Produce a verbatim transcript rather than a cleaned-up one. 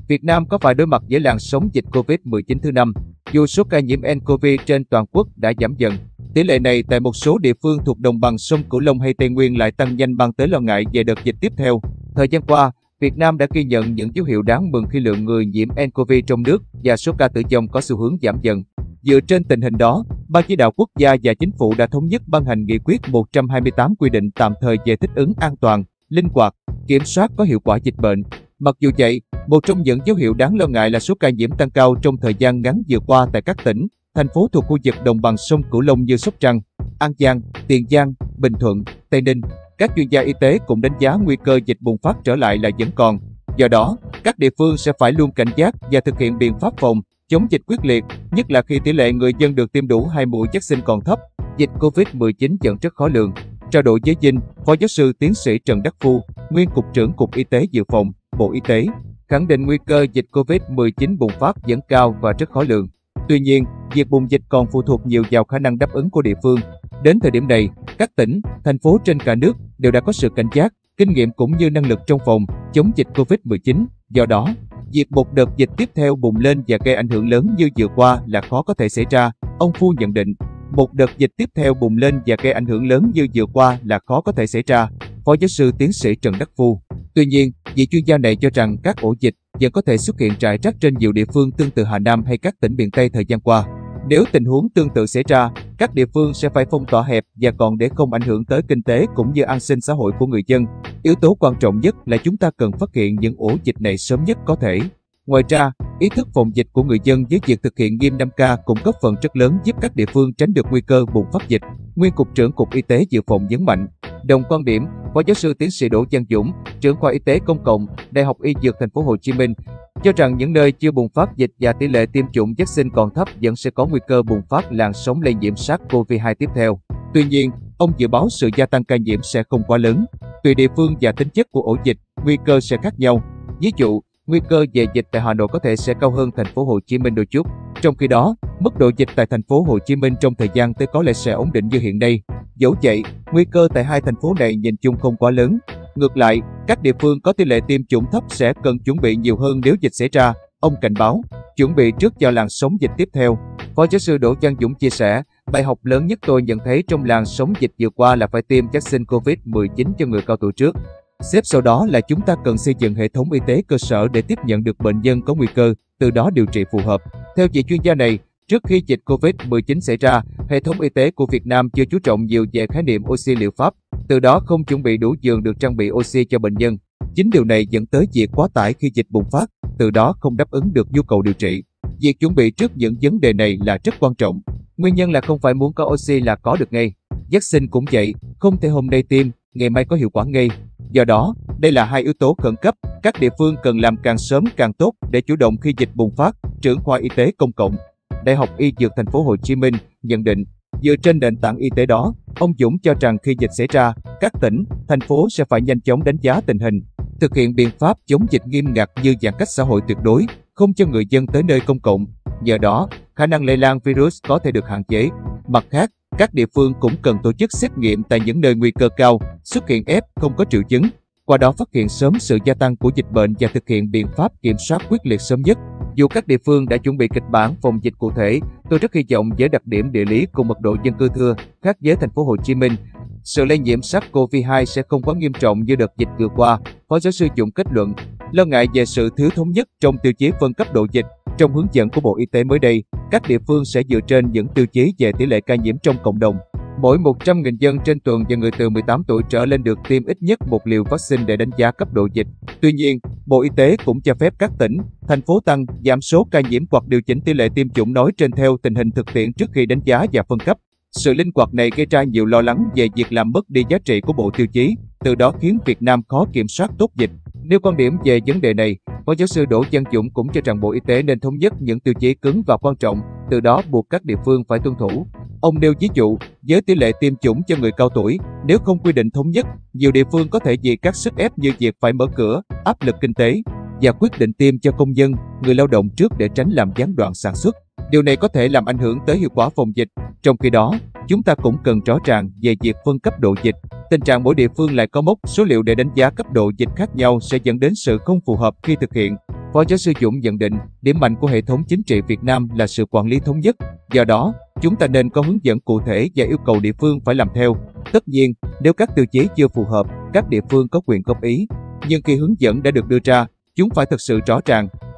Việt Nam có phải đối mặt với làn sóng dịch Covid mười chín thứ năm, dù số ca nhiễm nCoV trên toàn quốc đã giảm dần. Tỷ lệ này tại một số địa phương thuộc đồng bằng sông Cửu Long hay Tây Nguyên lại tăng nhanh mang tới lo ngại về đợt dịch tiếp theo. Thời gian qua, Việt Nam đã ghi nhận những dấu hiệu đáng mừng khi lượng người nhiễm nCoV trong nước và số ca tử vong có xu hướng giảm dần. Dựa trên tình hình đó, Ban Chỉ đạo Quốc gia và Chính phủ đã thống nhất ban hành nghị quyết một trăm hai mươi tám quy định tạm thời về thích ứng an toàn, linh hoạt, kiểm soát có hiệu quả dịch bệnh. Mặc dù vậy, một trong những dấu hiệu đáng lo ngại là số ca nhiễm tăng cao trong thời gian ngắn vừa qua tại các tỉnh, thành phố thuộc khu vực đồng bằng sông Cửu Long như Sóc Trăng, An Giang, Tiền Giang, Bình Thuận, Tây Ninh. Các chuyên gia y tế cũng đánh giá nguy cơ dịch bùng phát trở lại là vẫn còn. Do đó, các địa phương sẽ phải luôn cảnh giác và thực hiện biện pháp phòng, chống dịch quyết liệt, nhất là khi tỷ lệ người dân được tiêm đủ hai mũi vaccine còn thấp. Dịch Covid mười chín vẫn rất khó lường. Trao đổi với Dinh, Phó giáo sư tiến sĩ Trần Đắc Phu, nguyên Cục trưởng Cục Y tế Dự phòng, Bộ Y tế, khẳng định nguy cơ dịch Covid mười chín bùng phát vẫn cao và rất khó lường. Tuy nhiên, việc bùng dịch còn phụ thuộc nhiều vào khả năng đáp ứng của địa phương. Đến thời điểm này, các tỉnh, thành phố trên cả nước đều đã có sự cảnh giác, kinh nghiệm cũng như năng lực trong phòng chống dịch Covid mười chín. Do đó, việc một đợt dịch tiếp theo bùng lên và gây ảnh hưởng lớn như vừa qua là khó có thể xảy ra, ông Phu nhận định. Một đợt dịch tiếp theo bùng lên và gây ảnh hưởng lớn như vừa qua là khó có thể xảy ra, Phó giáo sư tiến sĩ Trần Đắc Phu. Tuy nhiên, vị chuyên gia này cho rằng các ổ dịch vẫn có thể xuất hiện rải rác trên nhiều địa phương tương tự Hà Nam hay các tỉnh miền Tây thời gian qua. Nếu tình huống tương tự xảy ra, các địa phương sẽ phải phong tỏa hẹp và còn để không ảnh hưởng tới kinh tế cũng như an sinh xã hội của người dân. Yếu tố quan trọng nhất là chúng ta cần phát hiện những ổ dịch này sớm nhất có thể. Ngoài ra, ý thức phòng dịch của người dân với việc thực hiện nghiêm năm K cũng góp phần rất lớn giúp các địa phương tránh được nguy cơ bùng phát dịch. Nguyên Cục trưởng Cục Y tế Dự phòng nhấn mạnh. Đồng quan điểm, Phó giáo sư tiến sĩ Đỗ Văn Dũng, trưởng khoa Y tế công cộng, Đại học Y Dược Thành phố Hồ Chí Minh, cho rằng những nơi chưa bùng phát dịch và tỷ lệ tiêm chủng vaccine còn thấp vẫn sẽ có nguy cơ bùng phát làn sóng lây nhiễm SARS-xê o vê hai tiếp theo. Tuy nhiên, ông dự báo sự gia tăng ca nhiễm sẽ không quá lớn. Tùy địa phương và tính chất của ổ dịch, nguy cơ sẽ khác nhau. Ví dụ, nguy cơ về dịch tại Hà Nội có thể sẽ cao hơn Thành phố Hồ Chí Minh đôi chút. Trong khi đó, mức độ dịch tại Thành phố Hồ Chí Minh trong thời gian tới có lẽ sẽ ổn định như hiện nay. Dẫu vậy, nguy cơ tại hai thành phố này nhìn chung không quá lớn. Ngược lại, các địa phương có tỷ lệ tiêm chủng thấp sẽ cần chuẩn bị nhiều hơn nếu dịch xảy ra. Ông cảnh báo, chuẩn bị trước cho làn sóng dịch tiếp theo. Phó giáo sư Đỗ Văn Dũng chia sẻ, bài học lớn nhất tôi nhận thấy trong làn sóng dịch vừa qua là phải tiêm vaccine Covid mười chín cho người cao tuổi trước. Xếp sau đó là chúng ta cần xây dựng hệ thống y tế cơ sở để tiếp nhận được bệnh nhân có nguy cơ, từ đó điều trị phù hợp. Theo vị chuyên gia này, trước khi dịch Covid mười chín xảy ra, hệ thống y tế của Việt Nam chưa chú trọng nhiều về khái niệm oxy liệu pháp, từ đó không chuẩn bị đủ giường được trang bị oxy cho bệnh nhân. Chính điều này dẫn tới việc quá tải khi dịch bùng phát, từ đó không đáp ứng được nhu cầu điều trị. Việc chuẩn bị trước những vấn đề này là rất quan trọng. Nguyên nhân là không phải muốn có oxy là có được ngay. Vaccine cũng vậy, không thể hôm nay tiêm, ngày mai có hiệu quả ngay. Do đó, đây là hai yếu tố khẩn cấp, các địa phương cần làm càng sớm càng tốt để chủ động khi dịch bùng phát, trưởng khoa y tế công cộng, Đại học Y Dược Thành phố Hồ Chí Minh nhận định. Dựa trên nền tảng y tế đó, ông Dũng cho rằng khi dịch xảy ra, các tỉnh, thành phố sẽ phải nhanh chóng đánh giá tình hình, thực hiện biện pháp chống dịch nghiêm ngặt như giãn cách xã hội tuyệt đối, không cho người dân tới nơi công cộng. Nhờ đó, khả năng lây lan virus có thể được hạn chế. Mặt khác, các địa phương cũng cần tổ chức xét nghiệm tại những nơi nguy cơ cao, xuất hiện F không có triệu chứng, qua đó phát hiện sớm sự gia tăng của dịch bệnh và thực hiện biện pháp kiểm soát quyết liệt sớm nhất. Dù các địa phương đã chuẩn bị kịch bản phòng dịch cụ thể, tôi rất hy vọng với đặc điểm địa lý cùng mật độ dân cư thưa, khác với Thành phố Hồ Chí Minh, sự lây nhiễm SARS-xê o vê hai sẽ không quá nghiêm trọng như đợt dịch vừa qua, Phó giáo sư Dũng kết luận. Lo ngại về sự thiếu thống nhất trong tiêu chí phân cấp độ dịch, trong hướng dẫn của Bộ Y tế mới đây, các địa phương sẽ dựa trên những tiêu chí về tỷ lệ ca nhiễm trong cộng đồng. Mỗi một trăm nghìn dân trên tuần và người từ mười tám tuổi trở lên được tiêm ít nhất một liều vaccine để đánh giá cấp độ dịch. Tuy nhiên, Bộ Y tế cũng cho phép các tỉnh, thành phố tăng, giảm số ca nhiễm hoặc điều chỉnh tỷ lệ tiêm chủng nói trên theo tình hình thực tiễn trước khi đánh giá và phân cấp. Sự linh hoạt này gây ra nhiều lo lắng về việc làm mất đi giá trị của bộ tiêu chí, từ đó khiến Việt Nam khó kiểm soát tốt dịch. Nêu quan điểm về vấn đề này, Phó giáo sư Đỗ Văn Dũng cũng cho rằng Bộ Y tế nên thống nhất những tiêu chí cứng và quan trọng, từ đó buộc các địa phương phải tuân thủ. Ông nêu ví dụ, với tỷ lệ tiêm chủng cho người cao tuổi, nếu không quy định thống nhất, nhiều địa phương có thể vì các sức ép như việc phải mở cửa, áp lực kinh tế, và quyết định tiêm cho công dân, người lao động trước để tránh làm gián đoạn sản xuất. Điều này có thể làm ảnh hưởng tới hiệu quả phòng dịch. Trong khi đó, chúng ta cũng cần rõ ràng về việc phân cấp độ dịch. Tình trạng mỗi địa phương lại có mốc số liệu để đánh giá cấp độ dịch khác nhau sẽ dẫn đến sự không phù hợp khi thực hiện. Phó giáo sư Dũng nhận định, điểm mạnh của hệ thống chính trị Việt Nam là sự quản lý thống nhất. Do đó, chúng ta nên có hướng dẫn cụ thể và yêu cầu địa phương phải làm theo. Tất nhiên, nếu các tiêu chí chưa phù hợp, các địa phương có quyền góp ý. Nhưng khi hướng dẫn đã được đưa ra, chúng phải thực sự rõ ràng,